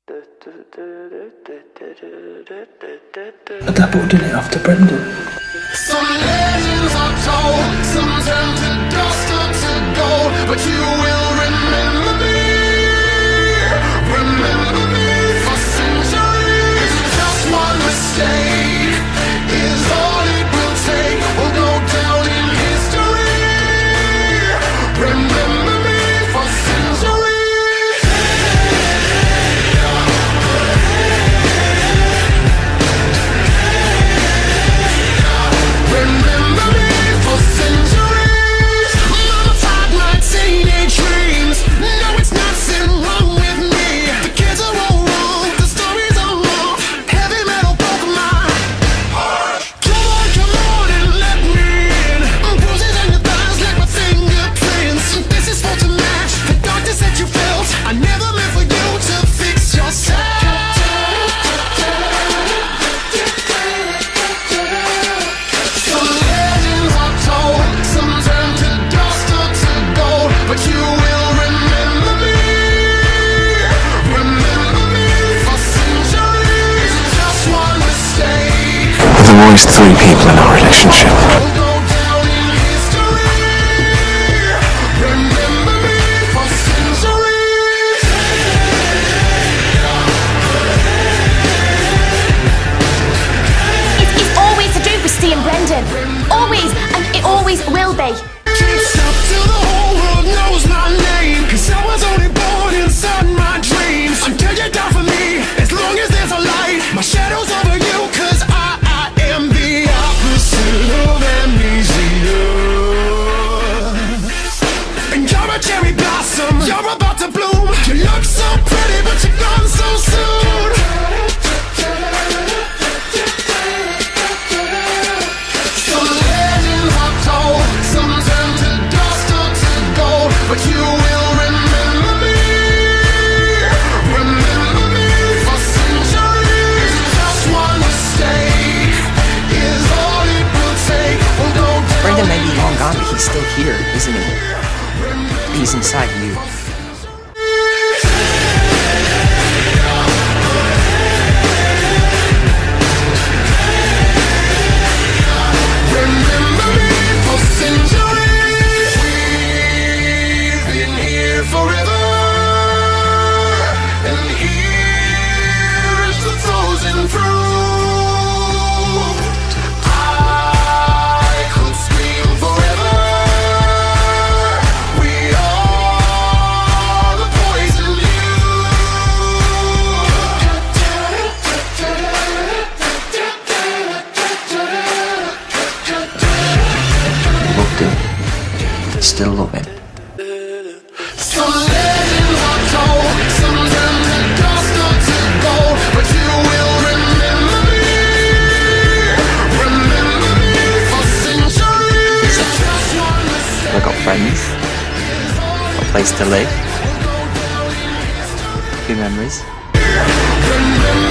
I dabbled in it after Brendan. Some legends are told, some turn to dust or to gold, but you will remember me for centuries. Just one mistake is all it will take. We'll go down in history. Remember me for centuries. Remember me for centuries. Mama tied my teenage dreams. No, it's nothing wrong with me. The kids are all wrong, the stories are wrong. Heavy metal broke my heart. Come on and let me in. Bruises on your thighs like my fingerprints. This is for to match the darkness that you felt. I never meant for you to fix yourself. Some legends are told, some turn to dust or to gold, but you will remember me for centuries. Just one mistake. There were always three people in our relationship. We'll go down in history. Remember me for centuries. It's always to do with Ste Brendan. Always, and it always will be. Can't stop till the whole world knows my name, 'cause I was only born inside my dreams. Until you're down for me, as long as there's a light, my shadow's over you, 'cause I am the opposite of amnesia. And you're a cherry blossom, you're about to bloom. You look so pretty, but you're gone so soon. Some legends are told, some turn to dust or to gold, but you will remember me for centuries. Just one mistake is all it will take. We'll go down. Brendan may be long gone, but he's still here, isn't he? He's inside you. Remember me for centuries. We've been here forever, and here is the frozen fruit. I could scream forever. We are the poison Loved him. Still love him. Some legends are told, some turn to dust or to gold, but you will remember me for centuries. Just one mistake. I've got friends, a place to live, a few memories. Remember